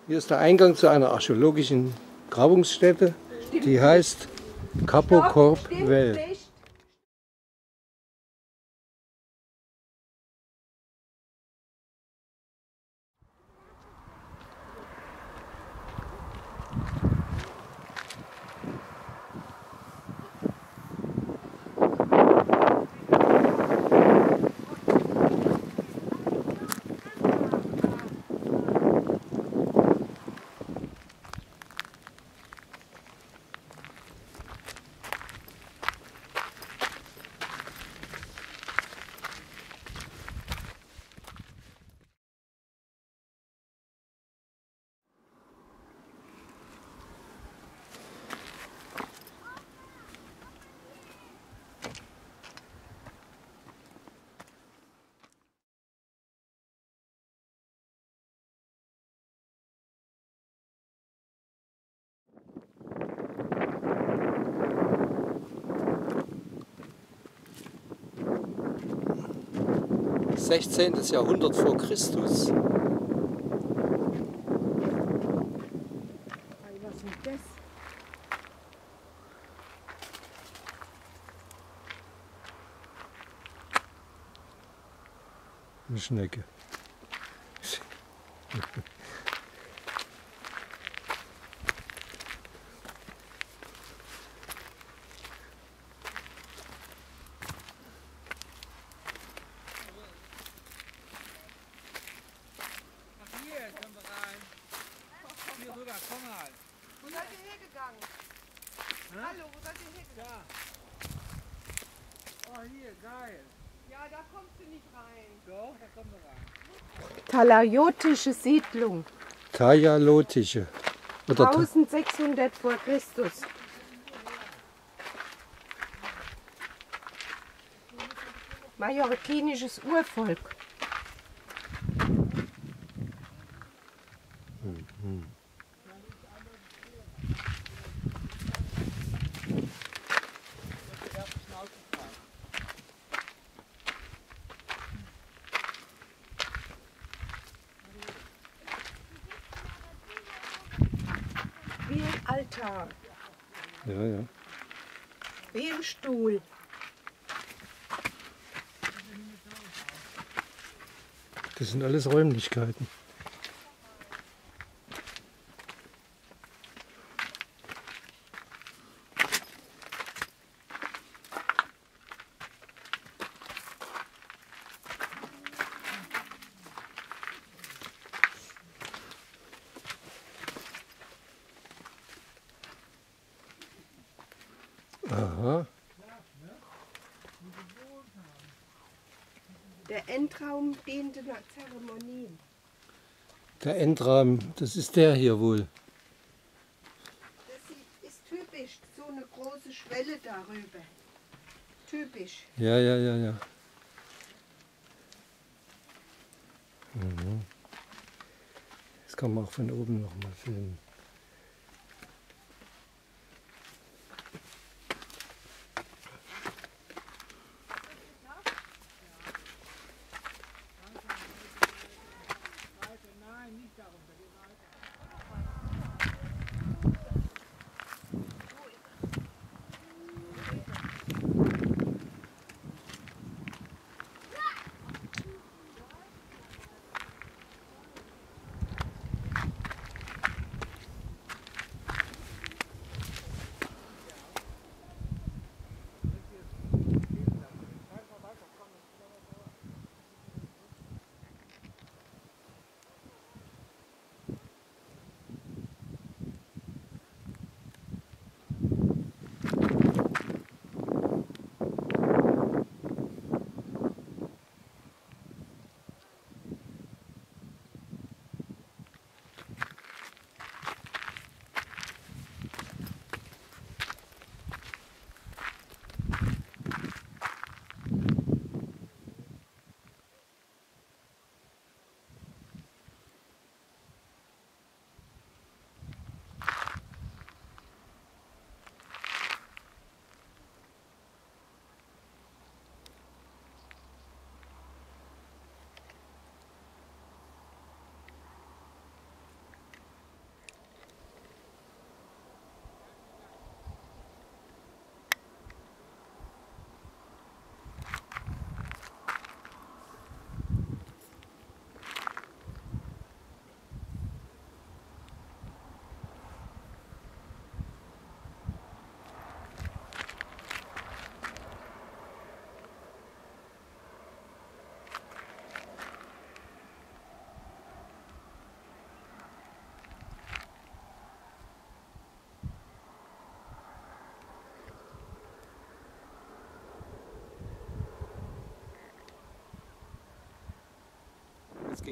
Hier ist der Eingang zu einer archäologischen Grabungsstätte, die heißt Capo Corp Well. 16. Jahrhundert vor Christus. Was ist das? Eine Schnecke. Komm mal. Wo seid ihr hergegangen? Hallo, wo seid ihr hergegangen? Oh, hier, geil. Ja, da kommst du nicht rein. Doch, da kommen wir rein. Talaiotische Siedlung, Tajalotische. Oder 1600 vor Christus. Mallorquinisches Urvolk. Wie ein Altar, Ja, ja. wie ein Stuhl. Das sind alles Räumlichkeiten. Aha. Der Endraum diente nach Zeremonien. Der Endrahmen, das ist der hier wohl. Das ist typisch, so eine große Schwelle darüber. Typisch. Ja, ja, ja, ja. Mhm. Das kann man auch von oben noch mal filmen. Nein, nicht darum.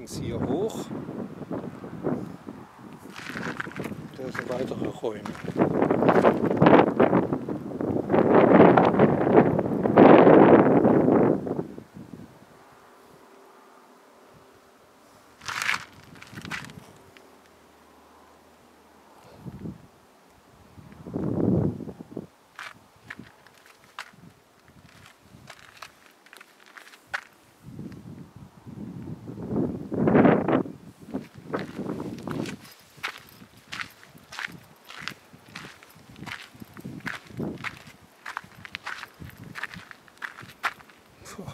ging es hier hoch. Da sind weitere Räume. Puh.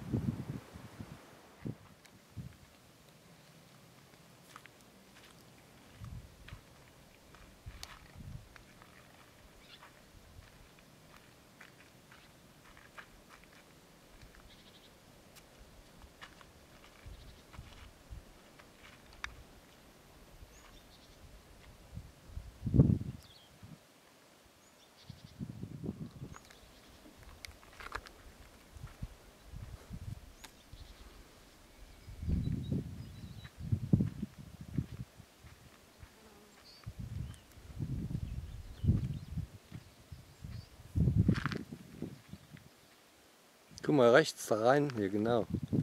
Guck mal rechts da rein, hier genau.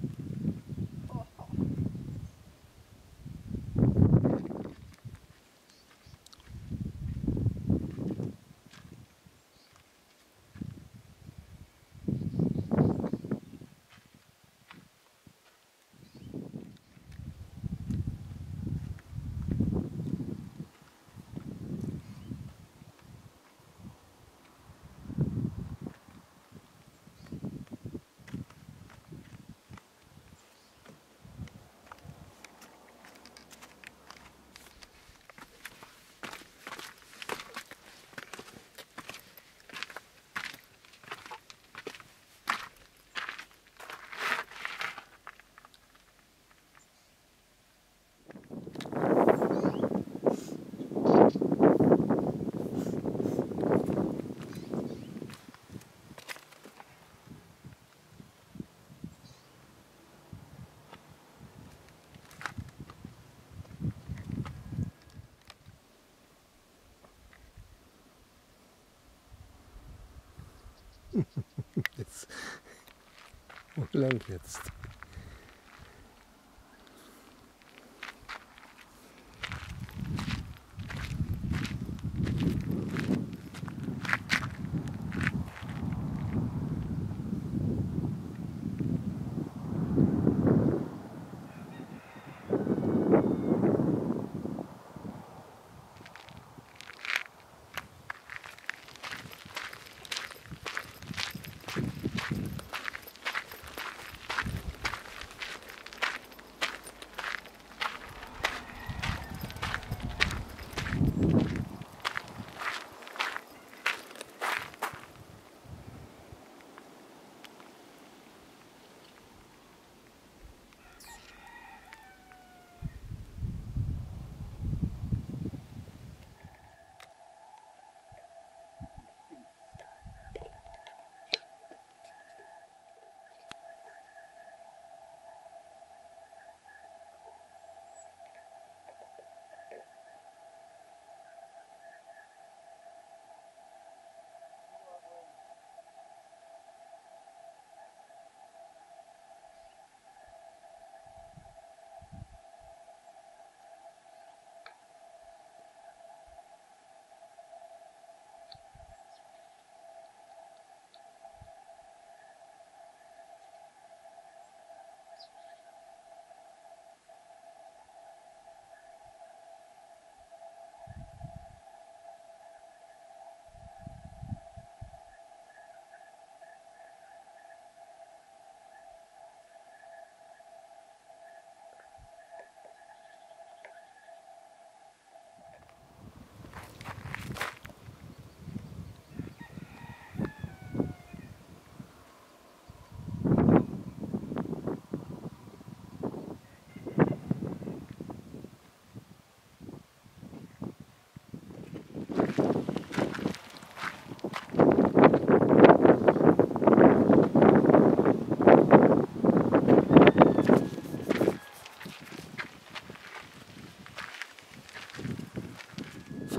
Jetzt, wo lang jetzt?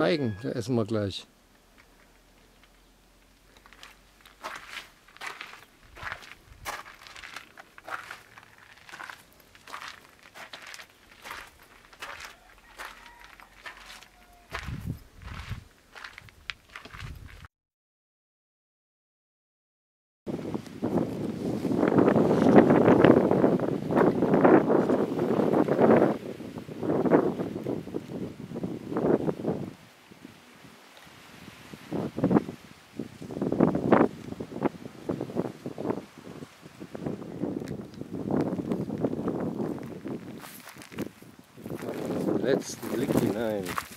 Feigen, da essen wir gleich. Letzten Blick hinein.